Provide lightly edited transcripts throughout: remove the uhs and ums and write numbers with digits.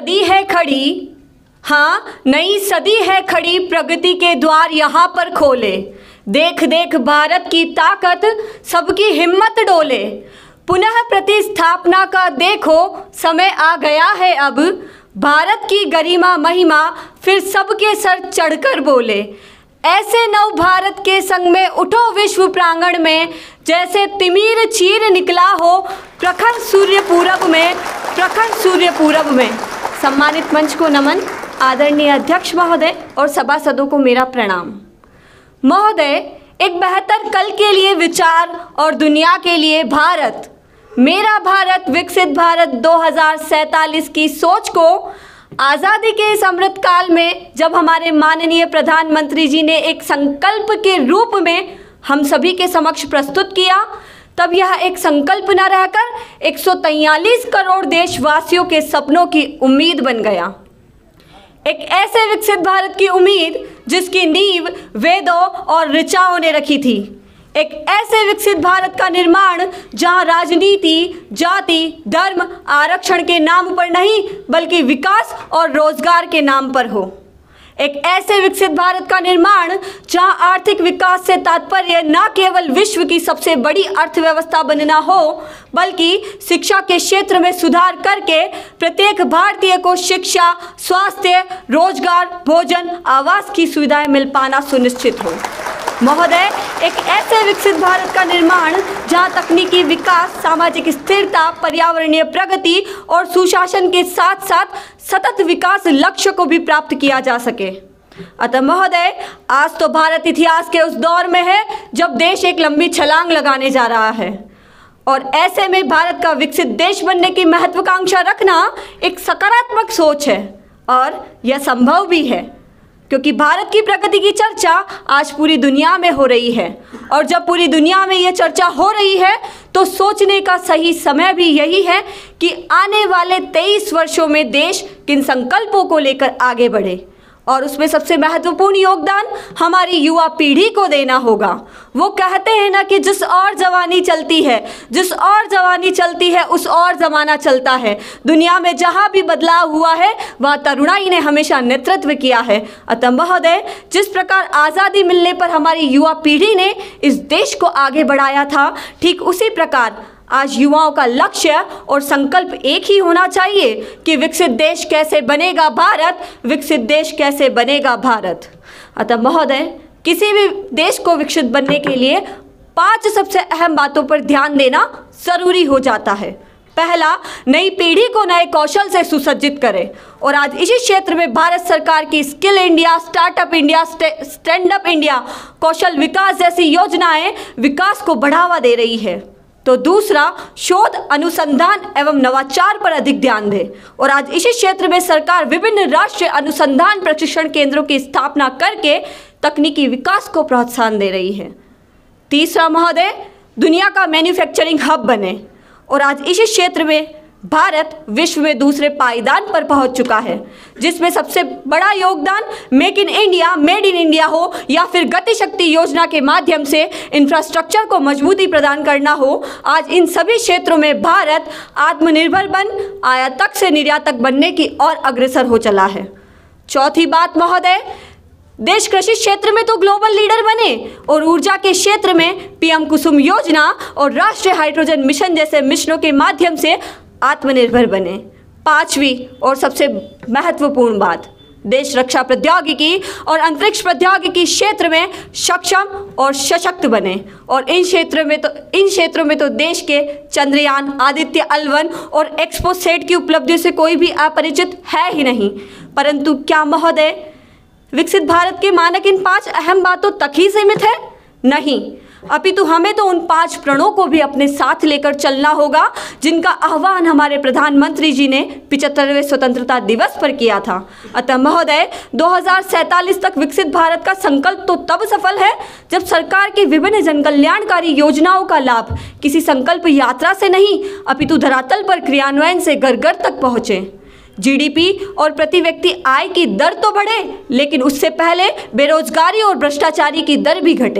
सदी है खड़ी, हाँ नई सदी है खड़ी, प्रगति के द्वार यहाँ पर खोले। देख देख भारत की ताकत, सबकी हिम्मत डोले। पुनः प्रतिस्थापना का देखो समय आ गया है अब, भारत की गरिमा महिमा फिर सबके सर चढ़कर बोले। ऐसे नव भारत के संग में उठो विश्व प्रांगण में, जैसे तिमीर चीर निकला हो प्रखर सूर्य पूरब में, प्रखर सूर्य पूरब में। सम्मानित मंच को नमन, आदरणीय अध्यक्ष महोदय और सभासदों को मेरा प्रणाम। महोदय, एक बेहतर कल के लिए विचार और दुनिया के लिए भारत, मेरा भारत विकसित भारत 2047 की सोच को आज़ादी के इस अमृत काल में जब हमारे माननीय प्रधानमंत्री जी ने एक संकल्प के रूप में हम सभी के समक्ष प्रस्तुत किया, तब यह एक संकल्प न रहकर 143 करोड़ देशवासियों के सपनों की उम्मीद बन गया। एक ऐसे विकसित भारत की उम्मीद जिसकी नींव वेदों और ऋचाओं ने रखी थी। एक ऐसे विकसित भारत का निर्माण जहां राजनीति, जाति, धर्म, आरक्षण के नाम पर नहीं बल्कि विकास और रोजगार के नाम पर हो। एक ऐसे विकसित भारत का निर्माण जहां आर्थिक विकास से तात्पर्य न केवल विश्व की सबसे बड़ी अर्थव्यवस्था बनना हो, बल्कि शिक्षा के क्षेत्र में सुधार करके प्रत्येक भारतीय को शिक्षा, स्वास्थ्य, रोजगार, भोजन, आवास की सुविधाएं मिल पाना सुनिश्चित हो। महोदय, एक ऐसे विकसित भारत का निर्माण जहां तकनीकी विकास, सामाजिक स्थिरता, पर्यावरणीय प्रगति और सुशासन के साथ साथ सतत विकास लक्ष्य को भी प्राप्त किया जा सके। अतः महोदय, आज तो भारत इतिहास के उस दौर में है जब देश एक लंबी छलांग लगाने जा रहा है, और ऐसे में भारत का विकसित देश बनने की महत्वाकांक्षा रखना एक सकारात्मक सोच है और यह संभव भी है, क्योंकि भारत की प्रगति की चर्चा आज पूरी दुनिया में हो रही है। और जब पूरी दुनिया में ये चर्चा हो रही है तो सोचने का सही समय भी यही है कि आने वाले 23 वर्षों में देश किन संकल्पों को लेकर आगे बढ़े, और उसमें सबसे महत्वपूर्ण योगदान हमारी युवा पीढ़ी को देना होगा। वो कहते हैं ना कि जिस और जवानी चलती है, जिस और जवानी चलती है उस और ज़माना चलता है। दुनिया में जहाँ भी बदलाव हुआ है वहाँ तरुणाई ने हमेशा नेतृत्व किया है। अतः महोदय, जिस प्रकार आज़ादी मिलने पर हमारी युवा पीढ़ी ने इस देश को आगे बढ़ाया था, ठीक उसी प्रकार आज युवाओं का लक्ष्य और संकल्प एक ही होना चाहिए कि विकसित देश कैसे बनेगा भारत, विकसित देश कैसे बनेगा भारत। अतः महोदय, किसी भी देश को विकसित बनने के लिए 5 सबसे अहम बातों पर ध्यान देना जरूरी हो जाता है। पहला, नई पीढ़ी को नए कौशल से सुसज्जित करें, और आज इसी क्षेत्र में भारत सरकार की skill India, startup India, stand up India, Kaushal Vikas जैसी योजनाएं विकास को बढ़ावा दे रही है। तो दूसरा, शोध, अनुसंधान एवं नवाचार पर अधिक ध्यान दें, और आज इसी क्षेत्र में सरकार विभिन्न राष्ट्रीय अनुसंधान प्रशिक्षण केंद्रों की स्थापना करके तकनीकी विकास को प्रोत्साहन दे रही है। तीसरा महोदय, दुनिया का मैन्युफैक्चरिंग हब बने, और आज इसी क्षेत्र में भारत विश्व में दूसरे पायदान पर पहुंच चुका है, जिसमें सबसे बड़ा योगदान make in India, made in India हो, या फिर गति शक्ति योजना के माध्यम से इंफ्रास्ट्रक्चर को मजबूती प्रदान करना हो। आज इन सभी क्षेत्रों में भारत आत्मनिर्भर बन आयातक से निर्यातक बनने की ओर अग्रसर हो चला है। चौथी बात महोदय, देश कृषि क्षेत्र में तो ग्लोबल लीडर बने और ऊर्जा के क्षेत्र में पीएम कुसुम योजना और राष्ट्रीय हाइड्रोजन मिशन जैसे मिशनों के माध्यम से आत्मनिर्भर बने। पांचवी और सबसे महत्वपूर्ण बात, देश रक्षा प्रौद्योगिकी और अंतरिक्ष प्रौद्योगिकी क्षेत्र में सक्षम और सशक्त बने, और इन क्षेत्रों में तो देश के चंद्रयान, आदित्य L1 और एक्सपोसेट की उपलब्धि से कोई भी अपरिचित है ही नहीं। परंतु क्या महोदय, विकसित भारत के मानक इन 5 अहम बातों तक ही सीमित है? नहीं, अपितु हमें तो उन 5 प्रणों को भी अपने साथ लेकर चलना होगा जिनका आह्वान हमारे प्रधानमंत्री जी ने 75वें स्वतंत्रता दिवस पर किया था। अतः महोदय, 2047 तक विकसित भारत का संकल्प तो तब सफल है जब सरकार की विभिन्न जनकल्याणकारी योजनाओं का लाभ किसी संकल्प यात्रा से नहीं अपितु धरातल पर क्रियान्वयन से घर घर तक पहुँचे। जीडीपी और प्रति व्यक्ति आय की दर तो बढ़े, लेकिन उससे पहले बेरोजगारी और भ्रष्टाचारी की दर भी घटे।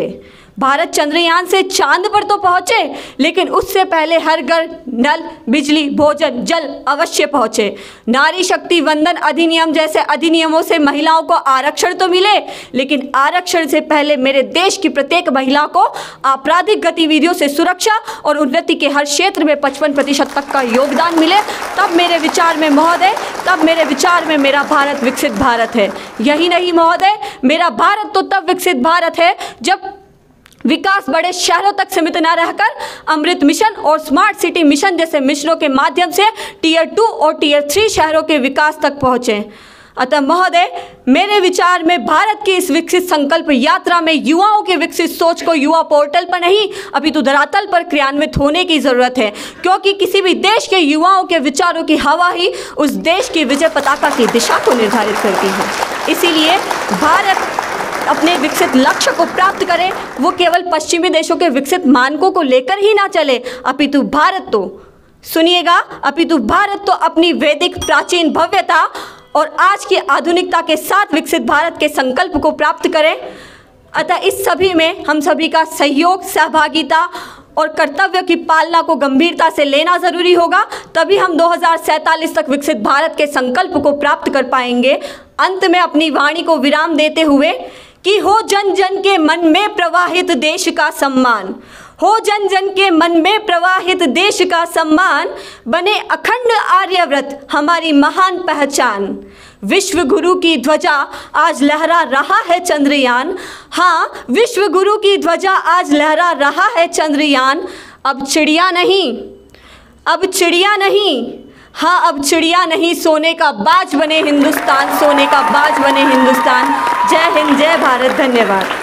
भारत चंद्रयान से चांद पर तो पहुंचे, लेकिन उससे पहले हर घर नल, बिजली, भोजन, जल अवश्य पहुंचे। नारी शक्ति वंदन अधिनियम जैसे अधिनियमों से महिलाओं को आरक्षण तो मिले, लेकिन आरक्षण से पहले मेरे देश की प्रत्येक महिला को आपराधिक गतिविधियों से सुरक्षा और उन्नति के हर क्षेत्र में 55% तक का योगदान मिले। तब मेरे विचार में महोदय, तब मेरे विचार में मेरा भारत विकसित भारत है। यही नहीं महोदय, मेरा भारत तो तब विकसित भारत है जब विकास बड़े शहरों तक सीमित न रहकर अमृत मिशन और स्मार्ट सिटी मिशन जैसे मिशनों के माध्यम से टियर 2 और टियर 3 शहरों के विकास तक पहुंचे। अतः महोदय, मेरे विचार में भारत की इस विकसित संकल्प यात्रा में युवाओं की विकसित सोच को युवा पोर्टल पर नहीं अपितु धरातल पर क्रियान्वित होने की जरूरत है, क्योंकि किसी भी देश के युवाओं के विचारों की हवा ही उस देश की विजय पताका की दिशा को निर्धारित करती है। इसीलिए भारत अपने विकसित लक्ष्य को प्राप्त करे, वो केवल पश्चिमी देशों के विकसित मानकों को लेकर ही ना चले, अपितु भारत तो सुनिएगा, अपितु भारत तो अपनी वैदिक प्राचीन भव्यता और आज की आधुनिकता के साथ विकसित भारत के संकल्प को प्राप्त करे। अतः इस सभी में हम सभी का सहयोग, सहभागिता और कर्तव्य की पालना को गंभीरता से लेना जरूरी होगा, तभी हम 2047 तक विकसित भारत के संकल्प को प्राप्त कर पाएंगे। अंत में अपनी वाणी को विराम देते हुए कि हो जन जन के मन में प्रवाहित देश का सम्मान, हो जन जन के मन में प्रवाहित देश का सम्मान, बने अखंड आर्यव्रत हमारी महान पहचान। विश्व गुरु की ध्वजा आज लहरा रहा है चंद्रयान, हाँ विश्व गुरु की ध्वजा आज लहरा रहा है चंद्रयान। अब चिड़िया नहीं, अब चिड़िया नहीं, हाँ अब चिड़िया नहीं, सोने का बाज बने हिंदुस्तान, सोने का बाज बने हिंदुस्तान। जय हिंद, जय भारत, धन्यवाद।